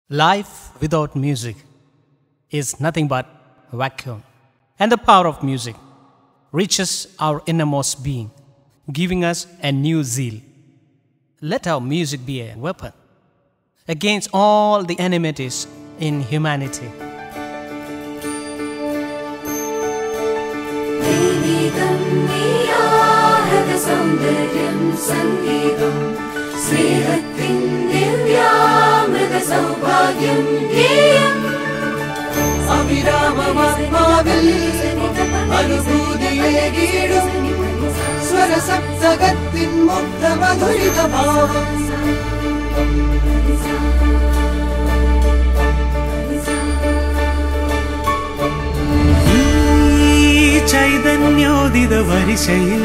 Life without music is nothing but vacuum, and the power of music reaches our innermost being, giving us a new zeal. Let our music be a weapon against all the enmities in humanity. സൗഭാഗ്യം ഗേയം അവിരാമമാത്മാവിൽ അനുഭൂതിയേകിടും സ്വരസപ്തകത്തിൻ മുഗ്ധമധുരിതഭാവം ഈ ചൈതന്യോദിത വരിശയിൽ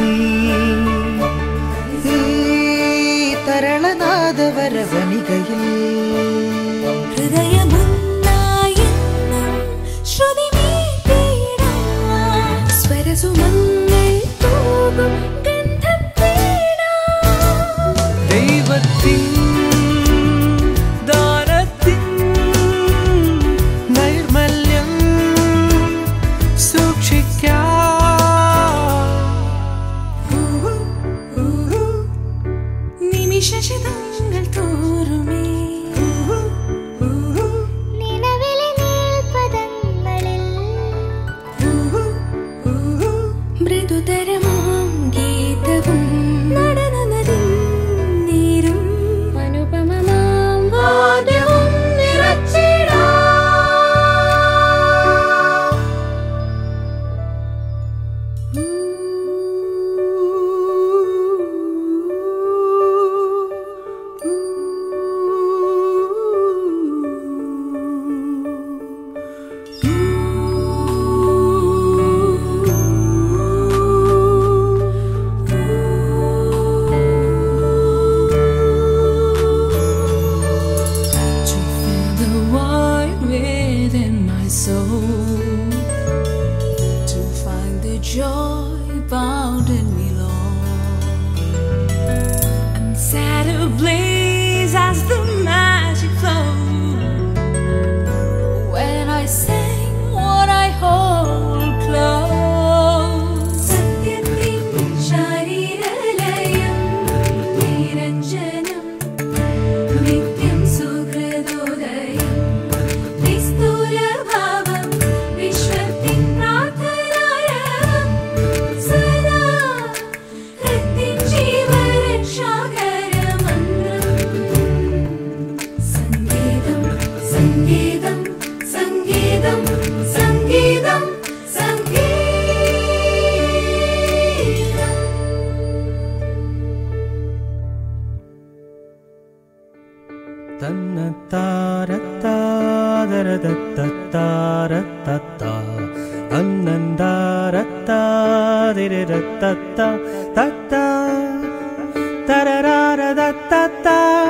തരളനാദവരവനികയിൽ ദൈവത്തിൻ ദാനത്തിൻ നൈർമല്യം സൂക്ഷിക്കാം. നിമിഷങ്ങൾ തോറുമേ നിലവിലെ നീൽപദങ്ങളിൽ മൃദുതരമാം ഗീതവും നടനനദിൻ നീരും അനുപമമാം വാദ്യവും നിറച്ചിടാം. To find the joy bound in me, Lord, and set ablaze as the magic flowed. When I sing what I hold close, Satyatin Sharilalayam Niranjanam Nityam Sukradodayam തന്നത്താരത്താദരതത്താരത്തത്താ തന്നന്താരത്താദിരതത്താ തത്താ തരരാരതത്താ